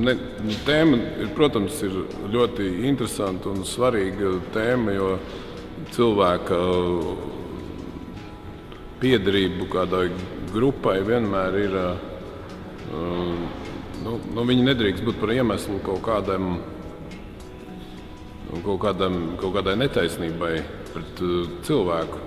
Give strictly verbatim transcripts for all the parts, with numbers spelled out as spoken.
ne, tēma, ir, protams, ir ļoti interesanta un svarīga tēma, jo cilvēka piederība kādai grupai vienmēr ir, nu, nu, viņi nedrīkst būt par iemeslu kaut kādam, kaut kādam, kaut kādai netaisnībai pret cilvēku,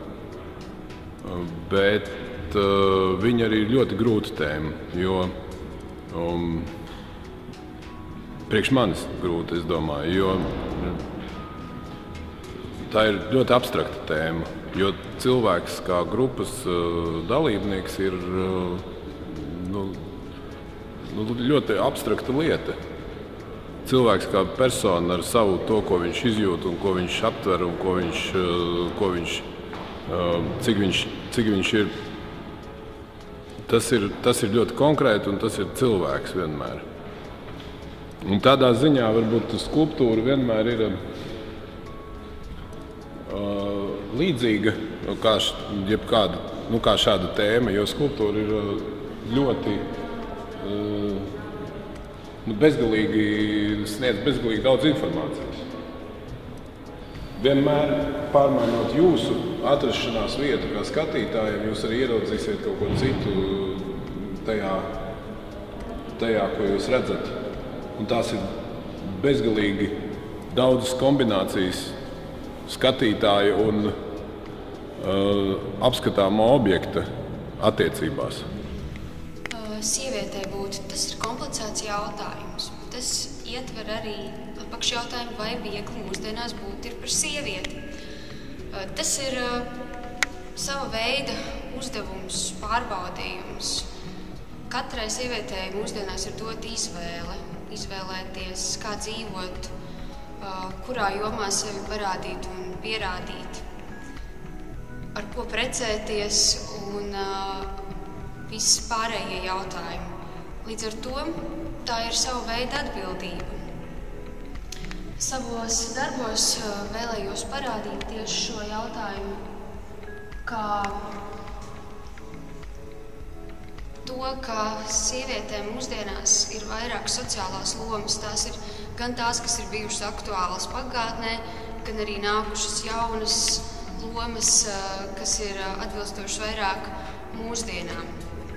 bet uh, viņa arī ir ļoti grūta tēma, jo um, priekš manis grūti, es domāju, jo tā ir ļoti abstrakta tēma, jo cilvēks kā grupas uh, dalībnieks ir uh, nu, nu, ļoti abstrakta lieta. Cilvēks kā persona ar savu to, ko viņš izjūt un ko viņš aptver un ko viņš, ko viņš, cik, viņš, cik viņš ir, tas ir, tas ir ļoti konkrēti un tas ir cilvēks vienmēr. Un tādā ziņā varbūt skulptūra vienmēr ir uh, līdzīga kā, jebkāda, nu, kā šāda tēma, jo skulptūra ir ļoti uh, Nu, bezgalīgi sniedz bezgalīgi daudz informācijas. Vienmēr pārmainot jūsu atrašanās vietu kā skatītājiem, jūs arī ieraudzīsiet kaut ko citu tajā, tajā, ko jūs redzat. Un tās ir bezgalīgi daudzas kombinācijas skatītāja un uh, apskatāmā objekta attiecībās. Sievietei būt, tas ir komplicēts jautājums. Tas ietver arī apakšjautājumu, vai viegli mūsdienās būt ir par sievieti. Tas ir sava veida uzdevums, pārbaudījums. Katrai sievietei mūsdienās ir dot izvēle, izvēlēties, kā dzīvot, kurā jomā sevi parādīt un pierādīt, ar ko precēties un visi pārējie jautājumi. Līdz ar to tā ir sava veida atbildība. Savos darbos vēlējos parādīt tieši šo jautājumu, kā to, ka sievietēm mūsdienās ir vairāk sociālās lomas. Tās ir gan tās, kas ir bijušas aktuālas pagātnē, gan arī nākušas jaunas lomas, kas ir atbilstošas vairāk mūsdienām.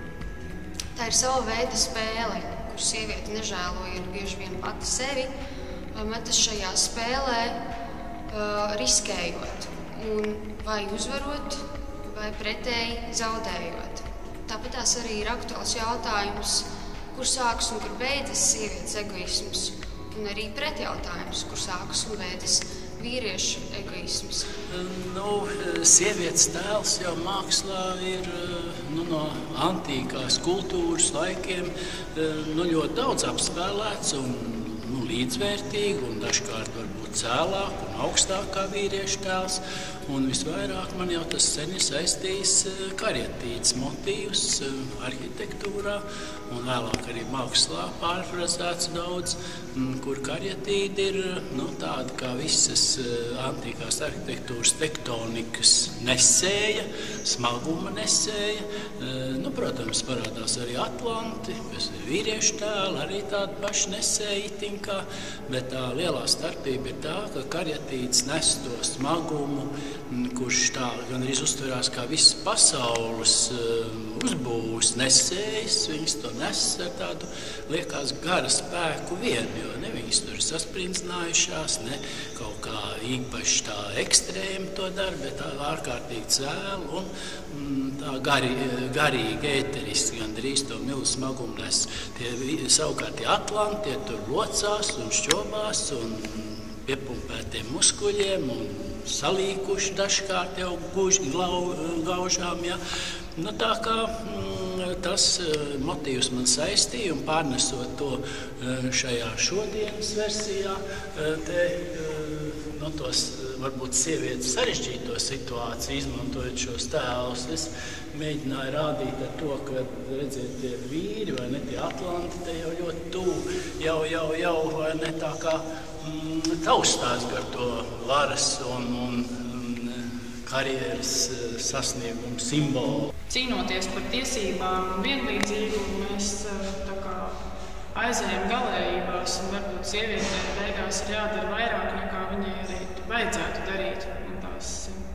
Tā ir sava veida spēle, kur sieviete nežēlojot bieži vien pati sevi, metas šajā spēlē, riskējot, un vai uzvarot, vai pretēji zaudējot. Tāpat tās arī ir aktuāls jautājums, kur sākas un kur beidzas sievietes egoisms, un arī pretjautājums, kur sākas un beidzas vīriešu egoisms. Nu, sievietes tēls jau mākslā ir nu, no antīkās kultūras laikiem nu, ļoti daudz apspēlēts un nu, līdzvērtīgi, un dažkārt varbūt cēlāk un augstāk kā vīriešu tēls. Un visvairāk man jau tas sen ir saistījis karietītes motīvus arhitektūrā, un vēlāk arī mākslā pārfrazēts daudz, kur karietīte ir nu, tāda kā visas antīkās arhitektūras tektonikas nesēja, smaguma nesēja. Nu, protams, parādās arī atlanti, kas ir vīriešu tēli, arī tāda paša nesēja itinkā, bet tā lielā starpība ir tā, ka karietītes nes to smagumu, kurš tā gan arī uztverās kā visas pasaules uzbūves nesējas. Viņas to nes ar tādu, liekas, gara spēku vien, jo ne viņas tur ir sasprindzinājušās, ne kaut kā īpaši tā ekstrēmi to dara, bet tā ārkārtīgi cēla un tā gari, garīgi, ēteriski, gan drīz to milzu smagumu nes. Tie, savukārt tie atlanti, tie tur locās un šķobās un piepumpētiem muskuļiem un salīkuši dažkārt jau guži gaužām. Ja. Nu, tā kā mm, tas motīvs man saistīja un pārnesot to šajā šodienas versijā, te, no tos varbūt sievietes sarežģīto situāciju, izmantojot šos tēlus, es mēģināju rādīt ar to, ka, redziet, tie vīri vai ne tie atlanti, te jau ļoti tuvu, jau, jau, jau, vai ne tā kā mm, taustās gar to varas un, un, un karjeras sasniegumu simbolu. Cīnoties par tiesībām un vienlīdzību, mēs tā kā aizējam galējībās, un varbūt sievietēm beigās ir jādara vairāk nekā viņai arī vajadzētu darīt. Un tās,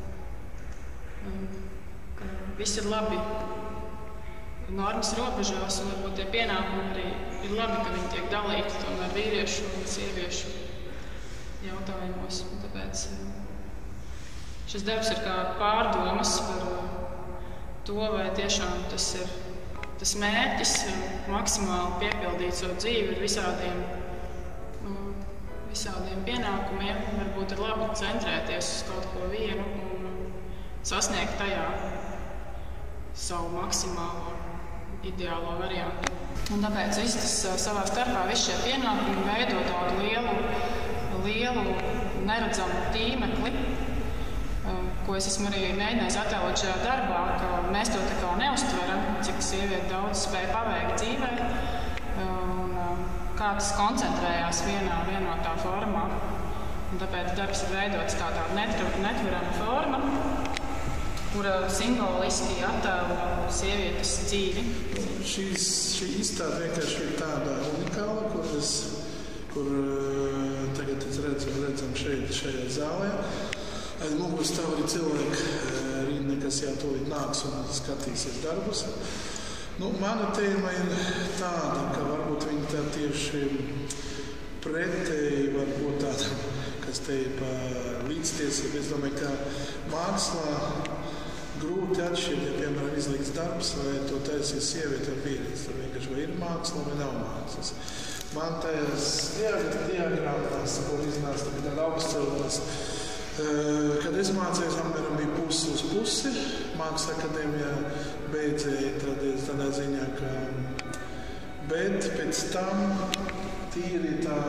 ka viss ir labi normas robežās, un varbūt tie pienākumi arī ir labi, ka viņi tiek dalīti tomēr vīriešu un sieviešu jautājumos. Un tāpēc šis darbs ir kā pārdomas par to, vai tiešām tas ir tas mērķis maksimāli piepildīt savu dzīvi ar visādiem, visādiem pienākumiem. Varbūt ir labi centrēties uz kaut ko vienu un sasniegt tajā savu maksimālo ideālo variantu. Un tāpēc viss tas savā starpā, visi šie pienākumi veido tādu lielu, lielu neredzamu tīmekli, ko es esmu arī mēģinājis attēlot šajā darbā, ka mēs to tā kā neuztveram, cik sieviete daudz spēja paveikt dzīvē, un kā tas koncentrējās vienā vienotā formā. Un tāpēc darbs ir veidots tādā netverama forma, kura simboliski attēlo sievietes dzīvi. Šīs, šī izstāde vienkārši ir tāda unikāla, kur, es, kur tagad es redzu, redzam šeit, šajā zālē. Aiz muguras stāv arī cilvēki, rinda, kas jau tūlīt nāks un skatīsies darbus. Nu, mana tēma ir tāda, ka varbūt viņi tā tieši pretēji var būt tāda, kas te ir pa līdztiesību. Es domāju, ka mākslā grūti atšķirt, ja, piemēram, izliks darbs, vai to taisīs sieviete vai vīrietis. Tad vienkārši vai ir māksla vai nav mākslas. Man tajās diagrāmās, ko iznāca tagad augstceltnes, kad es mācījos, apmēram bija pusi uz pusi. Mākslas akadēmijā beidzēja tādā, tādā ziņā, ka... Bet pēc tam tīri tā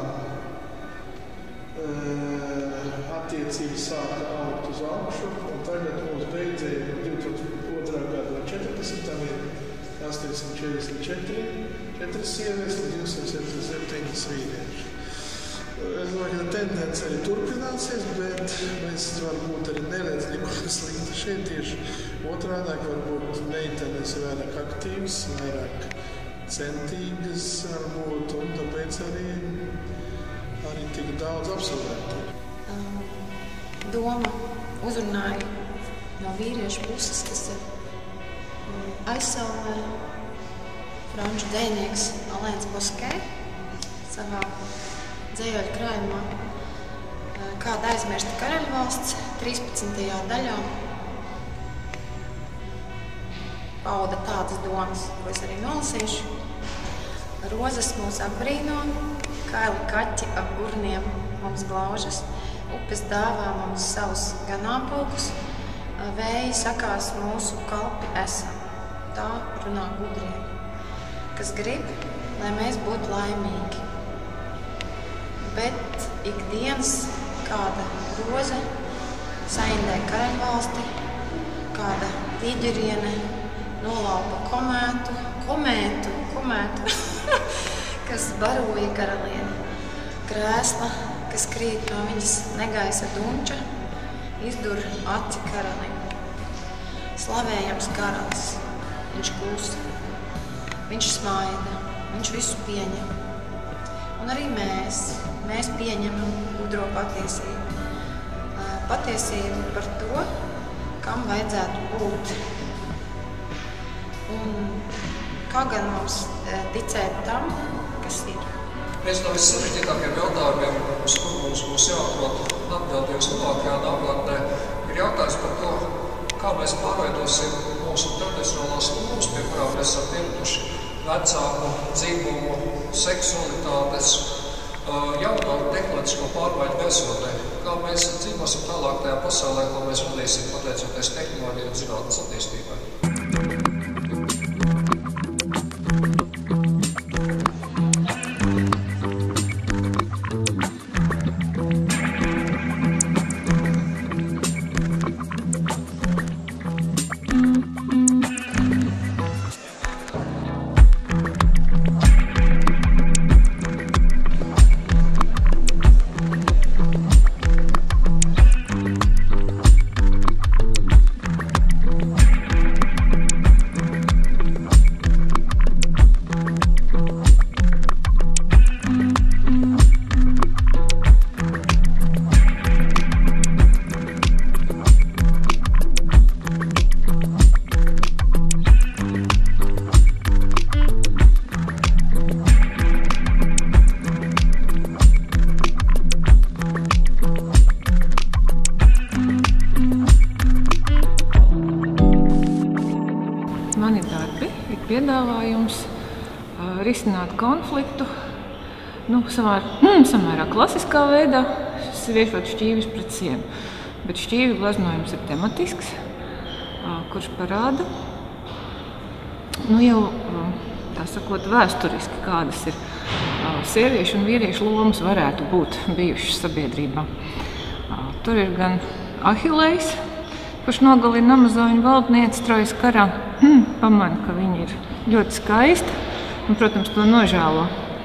attiecība sāka augt uz augšu, un tagad mums beidzēja no divi tūkstoši otrā gada vai četrpadsmitā ir astoņsimt četrdesmit četri, četras sievietes un divsimt septiņdesmit septiņi vīrieši. Es domāju, ka tendence arī turpināsies, bet mēs varbūt arī neredz neko sliktu šeit tieši otrādāk. Varbūt meitenes ir vairāk aktīvas, vairāk centīgas varbūt, un tāpēc arī, arī tik daudz absolvētu. Doma uzrunāja no vīriešu puses, kas ir aizsaulē franču dejnieks Alēns Boskē savā dzējoļu krājumā Kāda aizmirsta karaļvalsts trīspadsmitajā daļā pauda tādas domas, ko es arī nolasīšu. Rozes mūs apbrīno, kaili kaķi ap gurniem mums glaužas, upes dāvā mums savus ganāmpulkus, vēji sakās mūsu kalpi esam. Tā runā gudrie, kas grib, lai mēs būtu laimīgi. Bet ikdienas kāda roze saindē karaļvalsti, kāda tīģeriene nolaupa komētu, komētu, komētu, kas baroja karalieni. Krēsla, kas krīt no viņas negaisa dunča, izdur aci karalim. Slavējams karalis, viņš klusa, viņš smaida, viņš visu pieņem. Un arī mēs, mēs pieņemam gudro patiesību. Patiesību par to, kam vajadzētu būt. Un kā gan mums ticēt tam, kas ir? Viens no vissarežģītākajiem jautājumiem, uz kuru mums būs jāatrod atbildības tuvākajā nākotnē, ir jautājums par to, kā mēs pārveidosim mūsu tradicionālās lomas, pie kurām mēs esam pieraduši vecāku, dzimumu, seksualitātes, jauno tehnoloģisko pārmaiņu gaisotnē. Kā mēs dzīvosim tālāk tajā pasaulē, ko mēs vadīsim pateicoties tehnoloģiju un zinātnes attīstībai. piedāvājums risināt konfliktu, nu, samērā, mm, samērā klasiskā veidā, sviešot šķīvis pret sienu. Bet šķīvi glaznojums ir tematisks, kurš parāda, nu, jau, tā sakot, vēsturiski, kādas ir sieviešu un vīriešu lomas varētu būt bijušas sabiedrībā. Tur ir gan Ahilejs, kurš nogalina amazoņu valdnieci Trojas karā, hmm, pamana, ka viņa ir ļoti skaista un, protams, to nožēlo.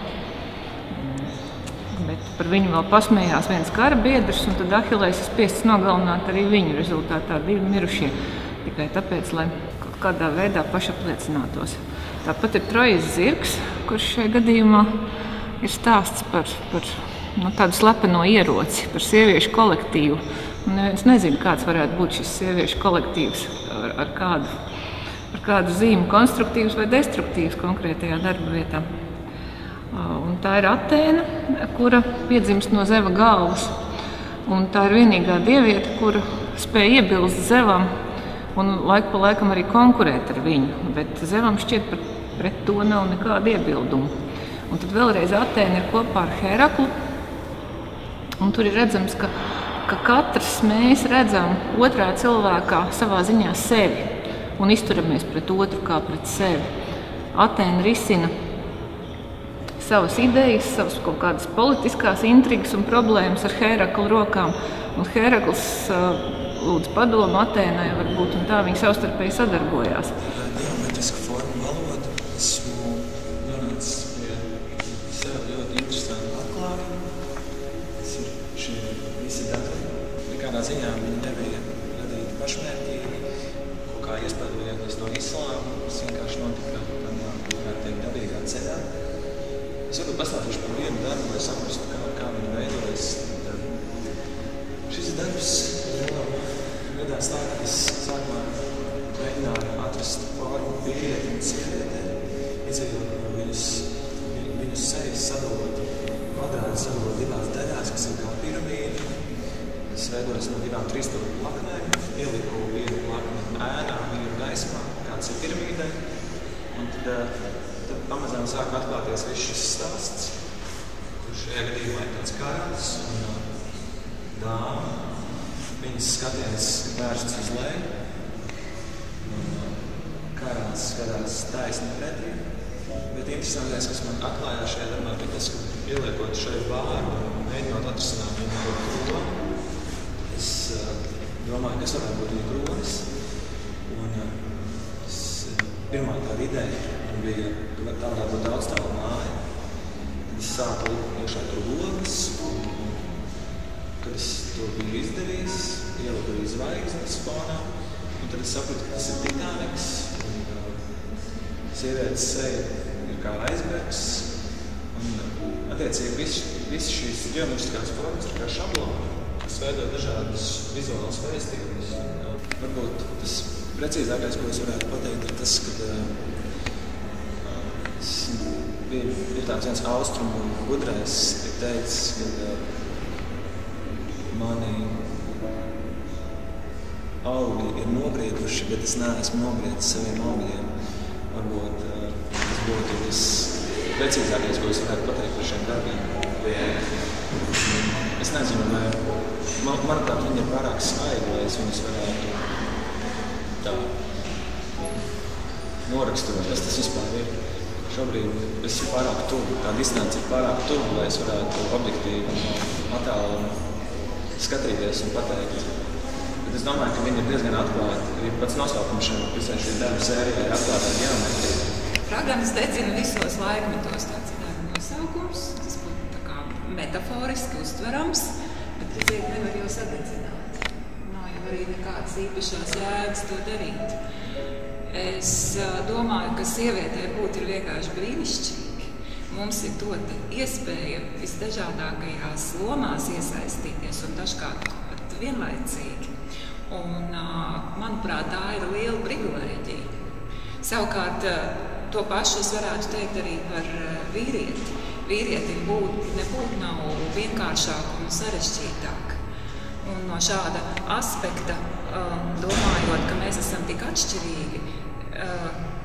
Bet par viņu vēl pasmējās viens kara biedrs, un tad Ahilejs ir spiests nogalināt arī viņu, rezultātā divi mirušie, tikai tāpēc, lai kaut kādā veidā pašapliecinātos. Tāpat ir Trojas zirgs, kurš šajā gadījumā ir stāsts par, par nu, tādu slepeno ieroci, par sieviešu kolektīvu. Un neviens nezina, kāds varētu būt šis sieviešu kolektīvs, ar, ar, kādu, ar kādu zīmu, konstruktīvs vai destruktīvs konkrētajā darba vietā. Un tā ir Atēna, kura piedzimst no Zeva galvas. Un tā ir vienīgā dieviete, kura spēja iebilst Zevam un laiku pa laikam arī konkurēt ar viņu. Bet Zevam šķiet par, pret to nav nekāda iebildumu. Un tad vēlreiz Atēna ir kopā ar Heraklu. Un tur ir redzams, ka, ka katrs mēs redzam otrā cilvēkā savā ziņā sevi un izturamies pret otru kā pret sevi. Atēna risina savas idejas, savas kaut kādas politiskās intrigas un problēmas ar Heraklu rokām. Un Herakls uh, lūdz padomu Atēnai varbūt, un tā viņi savstarpēji sadarbojās. Geometriska forma valoda. Esmu nonācis pie sev ļoti interesantu atklājumu. Tas ir šie visi dati. Nekādā ziņā viņi nebija radīti pašmērķīgi, kaut kā iespēdojoties no islāma. Tas vienkārši notika tādā, varētu teikt, dabīgā ceļā. Es varbūt pastāstīšu par vienu darbu, lai saprastu, kā, kā viņi veidojas. Šis darbs gadās tā, ka es sākumā mēģināju atrast formu vīrieti un sievietē, izējot no viņus, viņu sejas sadalot, kvadrāti sadalot divās daļās, kas ir kā piramīda. Es veidojas no divām trīsstūru plaknēm, ieliku vienu plakni ēnā, vienu gaismā, kāds ir piramīdai. Un tad, tad pamazām sāk atklāties viss šis stāsts, kurš šajā gadījumā ir tāds karalis un dāma. Viņas skatiens vērsts uz leju, un karāls skatās taisni pretī. Bet interesantais, kas man atklājās šajā darbā, ir tas, ka ieliekot šeit vārdu un mēģinot atrisināt viņu to kroni, es uh, domāju, kas varētu būt viņa kronis. Un uh, es, pirmā tāda ideja bija, ka tā varētu būt daudzstāvu māja. Tad es sāku iekšā tur logas, un kad es to biju izdarījis, ieliku arī zvaigznes fonā, un tad es sapratu, ka tas ir Titaniks, un uh, sievietes seja ir kā aizbergs, un uh, attiecīgi viss vis šīs ģeometriskās formas ir kā šabloni, kas veido dažādas vizuālas vēstījumus. Uh, varbūt tas precīzākais, ko es varētu pateikt, ir tas, ka uh, bija, ir tāds viens austrumu gudrais, ir teicis, ka uh, mani augi ir nogrieduši, bet es neesmu nogriedis saviem augļiem. Varbūt uh, tas būtu tas precīzākais, ko es varētu pateikt par šiem darbiem. Es nezinu, vai man, manuprāt, viņi ir pārāk skaidri, lai es viņus varētu tā noraksturot, kas tas vispār ir. Šobrīd es esmu pārāk tuvu, tā distance ir pārāk tuvu, lai es varētu objektīvi attālu skatīties un pateikt. Bet es domāju, ka viņi ir diezgan atklāti. Arī pats nosaukums šiem visai šī darba sērijā ir atklātā ģeometrija. Raganas dedzina visos laikmetos, tāds ir darba nosaukums. Tas būtu tā kā metaforiski uztverams, bet redziet, nevar jau sadedzināt. Nav jau arī nekādas īpašās jēgas to darīt. Es domāju, ka sievietē būt ir vienkārši brīnišķīgi. Mums ir dota iespēja visdažādākajās lomās iesaistīties un dažkārt pat vienlaicīgi. Un, manuprāt, tā ir liela privilēģija. Savukārt, to pašu es varētu teikt arī par vīrieti. Vīrietim būt, nebūt nav vienkāršāk un sarežģītāk. Un no šāda aspekta, domājot, ka mēs esam tik atšķirīgi,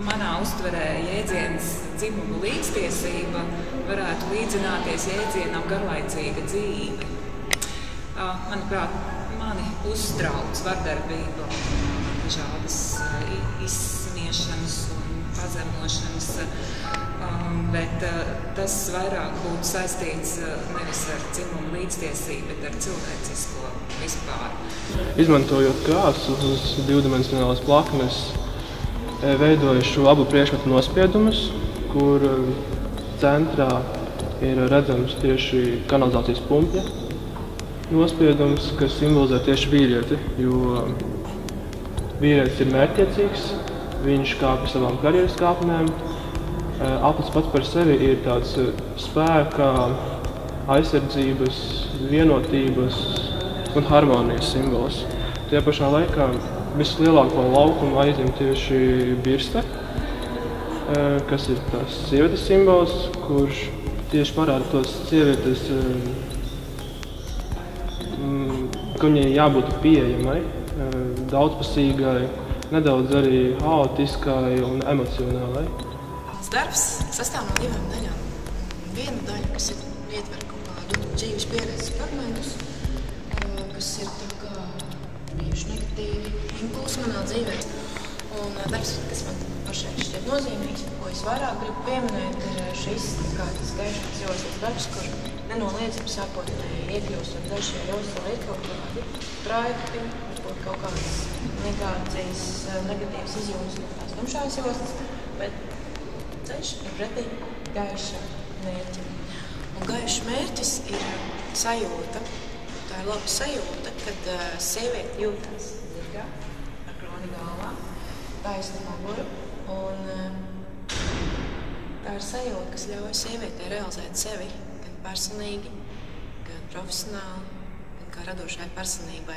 manā uztverē jēdziens dzimumu līdztiesība varētu līdzināties jēdzienam garlaicīga dzīve. Manuprāt, mani uztrauc vardarbība, dažādas izsmiešanas un pazemošanas, bet tas vairāk būtu saistīts nevis ar dzimumu līdztiesību, bet ar cilvēcisko vispār. Izmantojot krāsas uz divdimensionālas plaknes, veidoju šo abu priekšmetu nospiedumus, kur centrā ir redzams tieši kanalizācijas pumpja nospiedums, kas simbolizē tieši vīrieti, jo vīrietis ir mērķtiecīgs, viņš kāpj savām karjeras kāpnēm. Aplis pats par sevi ir tāds spēka, aizsardzības, vienotības un harmonijas simbols. Tajā pašā laikā vislielāko laukumu aizņem tieši birste, kas ir tās sievietes simbols, kurš tieši parāda tos sievietes, ka viņai jābūt pieejamai, daudzpusīgai, nedaudz arī haotiskai un emocionālai. Mans darbs sastāv no divām daļām. Viena daļa, kas ir ietver kaut kādu dzīves pieredzes fragmentus, kas ir tā kā bijuši negatīvi impulsi manā dzīvē. Un darbs, kas man pašai šķiet nozīmīgs, ko es vairāk gribu pieminēt, ir šis kāds gaišās joslas darbs, kur nenoliedzami sākotnēji iekļūstot dažajā joslā ir kaut kādi projekti, varbūt kaut kādas negācijas, negatīvas izjūtas no tās tumšās joslas, bet ceļš ir pretī gaiša mērķim. Un gaišs mērķis ir sajūta. Tā ir laba sajūta, kad uh, sieviete jūtas dziļā, ar kroni galvā, taisnu muguru. Un uh, tā ir sajūta, kas ļauj sievietei realizēt sevi gan personīgi, gan profesionāli, gan kā radošai personībai.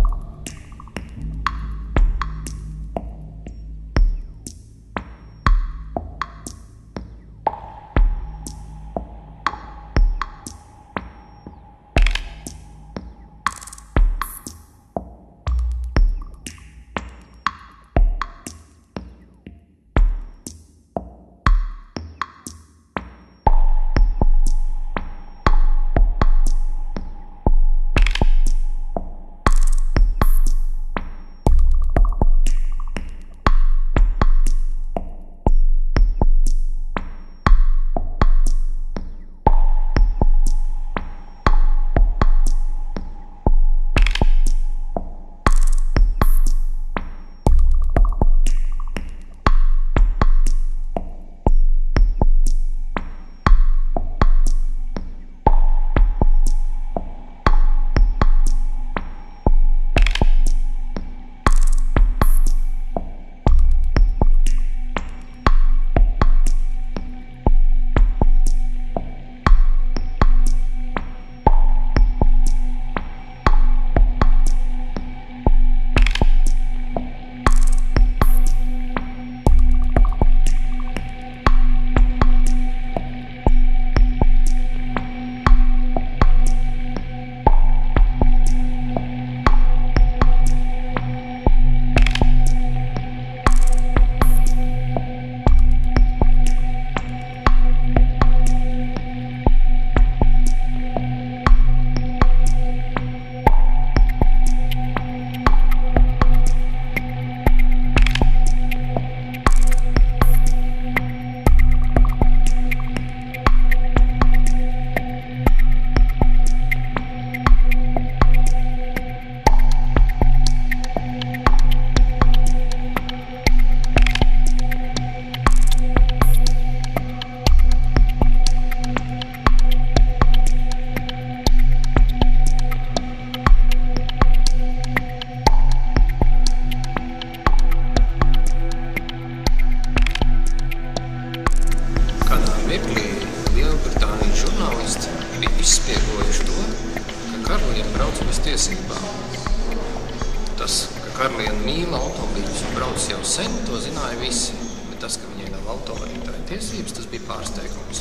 Tas, ka Karliena mīl automobīļus un brauc jau sen, to zināja visi, bet tas, ka viņai nav autovadītāja tiesības, tas bija pārsteigums.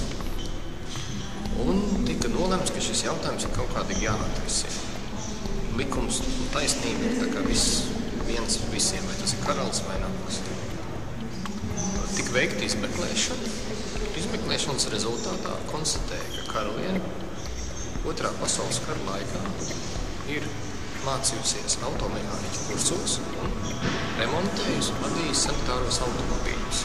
Un tika nolemts, ka šis jautājums ir kaut kādīgi jāatrisina. Likums un taisnība ir tā kā viss, viens visiem, vai tas ir karalis vai nāks. tika veikta izmeklēšana. Izmeklēšanas rezultātā konstatēja, ka karaliene otrā pasaules kara laikā ir mācījusies automehāniķu kursos un remontējusi un vadījusi sanitāros automobīļus.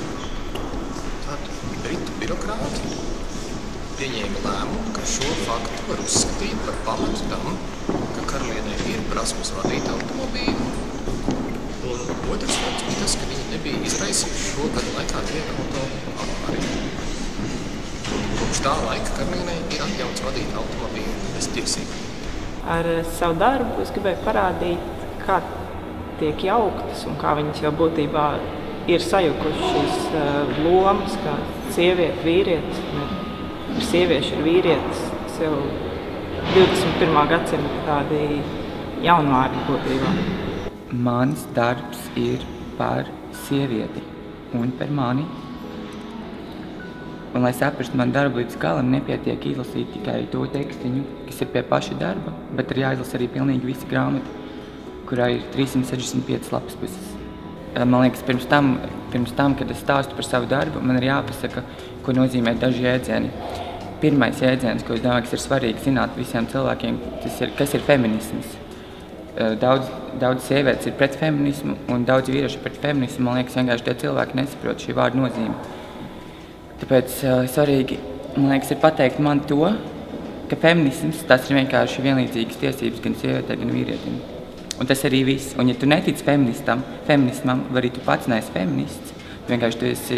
Tad britu birokrāti pieņēma lēmumu, ka šo faktu var uzskatīt par pamatu tam, ka karalienei ir prasmes vadīt automobīļu. Un otrs fakts bija tas, ka viņi nebija izraisījuši šo gadu laikā nevienu auto avāriju. Kopš tā laika karalienei ir atļauts vadīt automobīļu bez tiesībām. Ar savu darbu es gribēju parādīt, kā tiek jauktas un kā viņas jau būtībā ir sajukušas šīs lomas, kā sieviete, vīrietis. Ir sievieši, ir vīrietis. Tas jau divdesmit pirmā gadsimta tādi jaunvārdi būtībā. Mans darbs ir par sievieti un par mani. Un, lai saprastu manu darbu līdz galam, nepietiek izlasīt tikai to tekstiņu, kas ir pie paša darba, bet ir jāizlasa arī pilnīgi visa grāmata, kurā ir trīssimt sešdesmit piecas lapas puses. Man liekas, pirms tam, pirms tam, kad es stāstu par savu darbu, man ir jāpasaka, ko nozīmē daži jēdzieni. Pirmais jēdziens, ko es domāju, kas ir svarīgi zināt visiem cilvēkiem, tas ir, kas ir feminisms. Daudz, daudz sievietes ir pret feminismu un daudz vīrieši pret feminismu. Man liekas, vienkārši tie cilvēki nesaprot šī vārda nozīme. Tāpēc uh, svarīgi, man liekas, ir pateikt man to, ka feminisms tas ir vienkārši vienlīdzīgas tiesības gan sievietē, gan vīrietim. Un tas arī viss. Un ja tu netic feministam, feminismam, vai arī tu pats neesi feminists, vienkārši tu esi,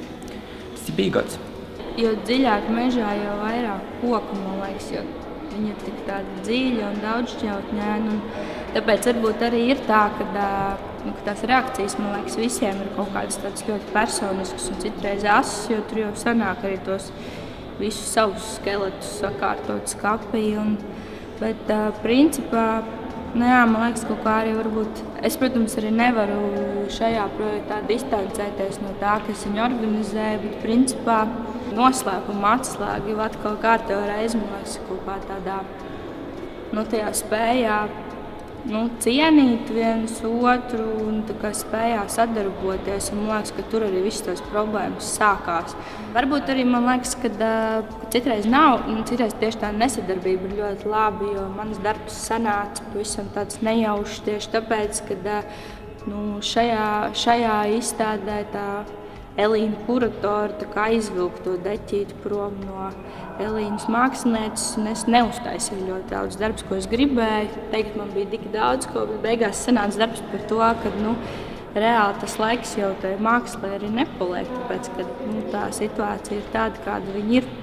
esi bigots. Jo dziļāk mežā, jo vairāk koku, man liekas, jo viņi ir tik tādi dziļi un daudzšķautņēni. Tāpēc varbūt arī ir tā, ka, nu, ka tās reakcijas, man liekas, visiem ir kaut kādas tādas ļoti personiskas un citreiz asas, jo tur jau sanāk arī tos visus savus skeletus sakārtot skapī. Un, bet, uh, principā, nu jā, man liekas, kaut kā arī varbūt, es, protams, arī nevaru šajā projektā distancēties no tā, kas viņu organizē, bet, principā, noslēpuma atslēga jau atkal kārtējo reizi, man liekas, kaut kā tādā, nu, tajā spējā, nu, cienīt viens otru un tā kā spējā sadarboties, un man liekas, ka tur arī visas tās problēmas sākās. Varbūt arī, man liekas, ka citreiz nav, un citreiz tieši tā nesadarbība ir ļoti labi, jo mans darbs sanāca pavisam tāds nejaušs tieši tāpēc, ka, nu, šajā, šajā izstādē tā Elīna kuratora tā kā aizvilka to deķīti prom no Elīnas mākslinieces, un es neuztaisīju ļoti daudz darbs, ko es gribēju. Teikt, man bija tik daudz, ko, bet beigās sanāca darbs par to, ka, nu, reāli tas laiks jau tai mākslē arī nepaliek, tāpēc, ka, nu, tā situācija ir tāda, kāda viņa ir.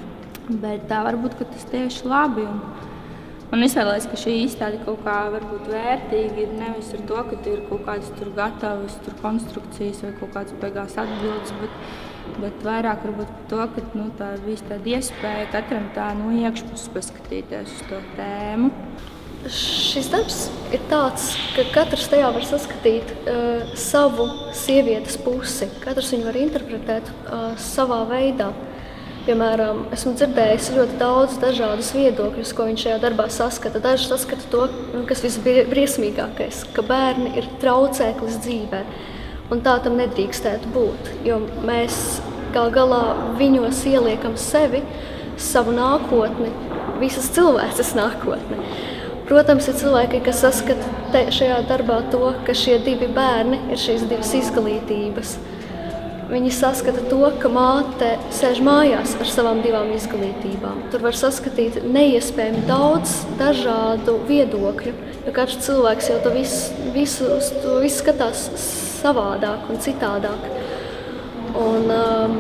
Bet tā varbūt, ka tas tieši labi. Un, un izvēlēs, ka šī izstāde kaut kā varbūt vērtīga ir nevis ar to, ka ir kaut kādas tur gatavas tur konstrukcijas vai kaut kādas beigās atbildes, bet, bet vairāk varbūt par to, ka, nu, tā ir visa tāda iespēja katram tā, nu, iekšpus paskatīties uz to tēmu. Šis darbs ir tāds, ka katrs tajā var saskatīt uh, savu sievietes pusi. Katrs viņu var interpretēt uh, savā veidā. Piemēram, esmu dzirdējis ļoti daudz dažādus viedokļus, ko viņš šajā darbā saskata. Daži saskata to, kas visbriesmīgākais, ka bērni ir traucēklis dzīvē. Un tā tam nedrīkstētu būt, jo mēs gal galā viņos ieliekam sevi, savu nākotni, visas cilvēces nākotni. Protams, ir cilvēki, kas saskata šajā darbā to, ka šie divi bērni ir šīs divas izglītības. Viņi saskata to, ka māte sēž mājās ar savām divām izglītībām. Tur var saskatīt neiespējami daudz dažādu viedokļu, jo katrs cilvēks jau to visu, visu, to visu skatās savādāk un citādāk. Un, um,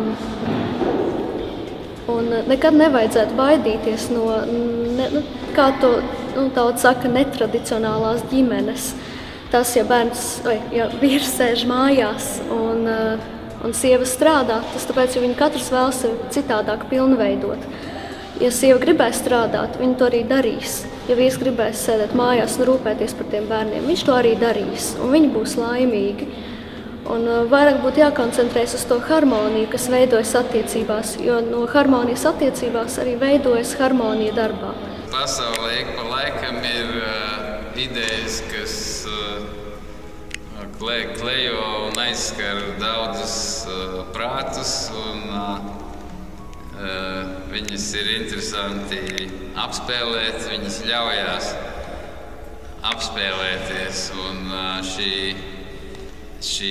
un nekad nevajadzētu baidīties no, ne, nu, kā to nu, tauta saka, netradicionālās ģimenes. Tas, ja bērns vai ja vīrs sēž mājās un uh, un sieva strādā, tas tāpēc, jo viņi katrs vēl sevi citādāk pilnveidot. Ja sieva gribēs strādāt, viņa to arī darīs. Ja vīrs gribēs sēdēt mājās un rūpēties par tiem bērniem, viņš to arī darīs, un viņi būs laimīgi. Un vairāk būtu jākoncentrējas uz to harmoniju, kas veidojas attiecībās, jo no harmonijas attiecībās arī veidojas harmonija darbā. Pasaulē ik pa laikam ir uh, idejas, kas uh, klejo un aizskar daudzus uh, prātus, un uh, viņas ir interesanti apspēlēt, viņas ļaujās apspēlēties, un uh, šī, šī,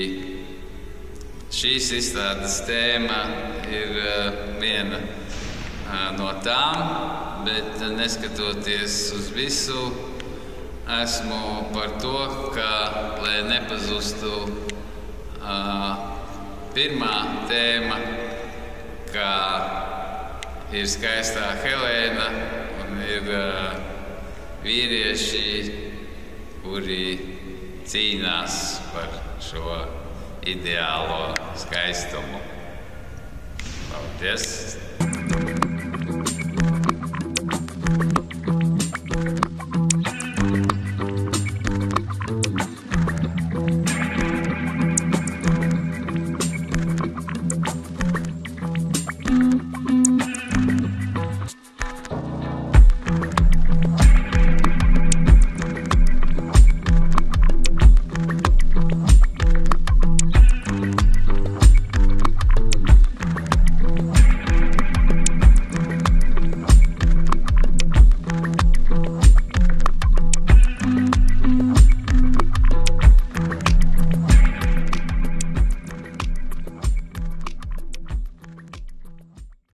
šīs izstādes tēma ir uh, viena uh, no tām, bet uh, neskatoties uz visu, esmu par to, ka, lai nepazustu uh, pirmā tēma, ka ir skaistā Helēna un ir uh, vīrieši, kuri cīnās par šo ideālo skaistumu. Paldies!